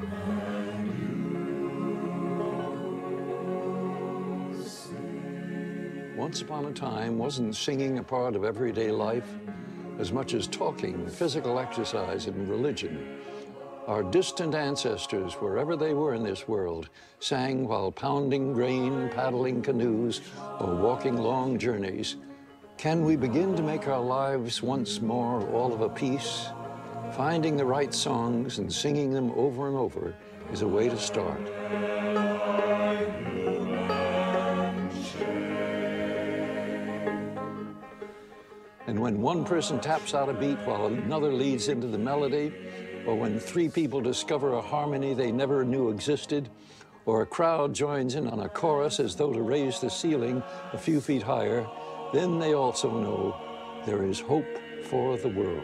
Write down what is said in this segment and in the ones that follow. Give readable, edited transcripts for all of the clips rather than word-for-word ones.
Once upon a time, wasn't singing a part of everyday life? As much as talking, physical exercise, and religion. Our distant ancestors, wherever they were in this world, sang while pounding grain, paddling canoes, or walking long journeys. Can we begin to make our lives once more all of a piece? Finding the right songs and singing them over and over is a way to start. And when one person taps out a beat while another leads into the melody, or when three people discover a harmony they never knew existed, or a crowd joins in on a chorus as though to raise the ceiling a few feet higher, then they also know there is hope for the world.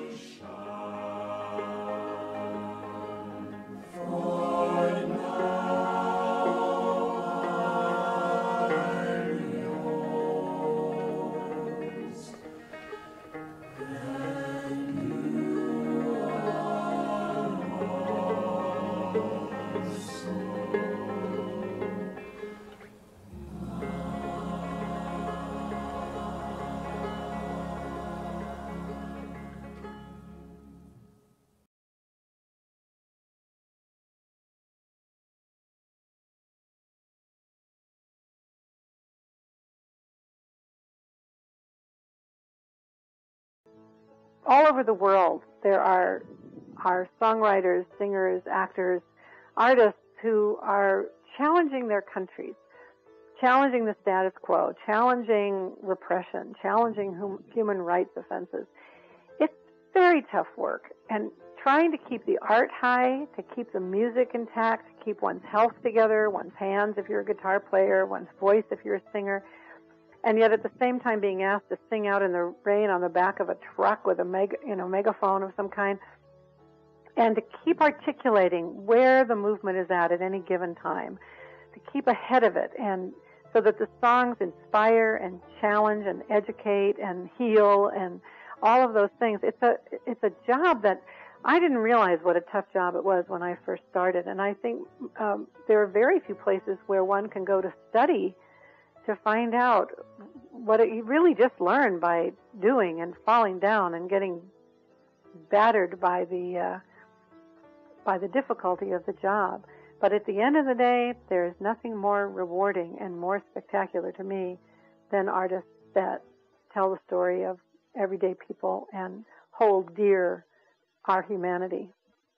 All over the world, there are songwriters, singers, actors, artists who are challenging their countries, challenging the status quo, challenging repression, challenging human rights offenses. It's very tough work, and trying to keep the art high, to keep the music intact, to keep one's health together, one's hands if you're a guitar player, one's voice if you're a singer, and yet at the same time being asked to sing out in the rain on the back of a truck with a megaphone of some kind, and to keep articulating where the movement is at any given time, to keep ahead of it, and so that the songs inspire and challenge and educate and heal and all of those things. It's a job that I didn't realize what a tough job it was when I first started, and I think there are very few places where one can go to study to find out what you really just learn by doing and falling down and getting battered by the difficulty of the job. But at the end of the day, there is nothing more rewarding and more spectacular to me than artists that tell the story of everyday people and hold dear our humanity.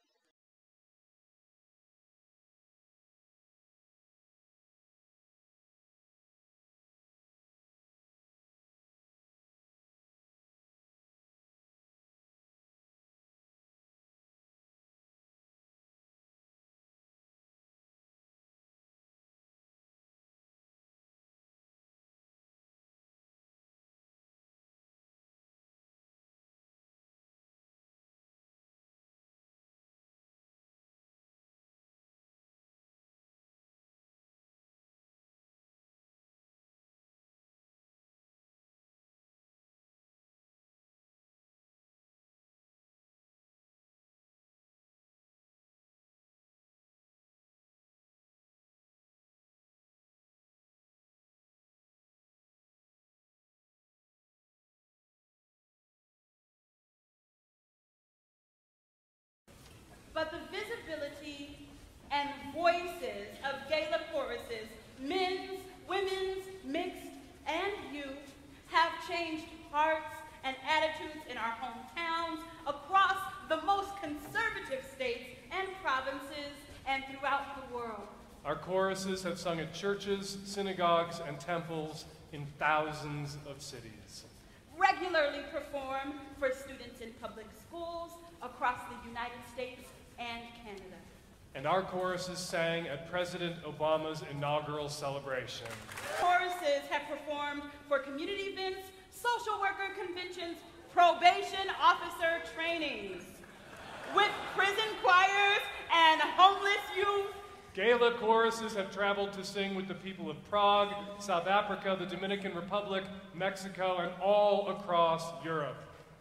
But the visibility and voices of GALA choruses, men's, women's, mixed, and youth, have changed hearts and attitudes in our hometowns, across the most conservative states and provinces, and throughout the world. Our choruses have sung at churches, synagogues, and temples in thousands of cities. Regularly performed for students in public schools across the United States and Canada. And our choruses sang at President Obama's inaugural celebration. Choruses have performed for community events, social worker conventions, probation officer trainings, with prison choirs and homeless youth. GALA choruses have traveled to sing with the people of Prague, South Africa, the Dominican Republic, Mexico, and all across Europe.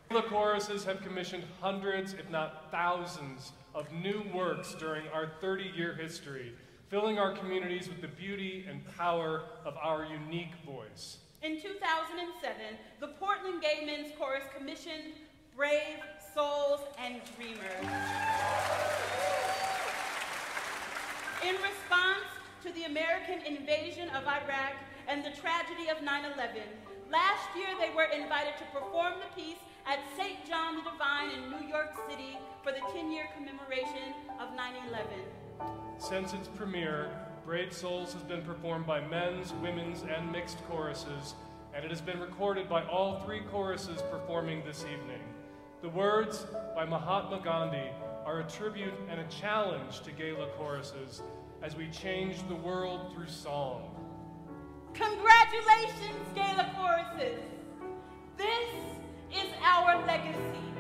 GALA choruses have commissioned hundreds, if not thousands, of new works during our 30-year history, filling our communities with the beauty and power of our unique voice. In 2007, the Portland Gay Men's Chorus commissioned Brave Souls and Dreamers. In response to the American invasion of Iraq and the tragedy of 9/11, last year they were invited to perform the piece at St. John the Divine in New York City for the 10-year commemoration of 9/11. Since its premiere, Brave Souls has been performed by men's, women's, and mixed choruses, and it has been recorded by all three choruses performing this evening. The words, by Mahatma Gandhi, are a tribute and a challenge to GALA choruses as we change the world through song. Congratulations, GALA choruses! This is our legacy.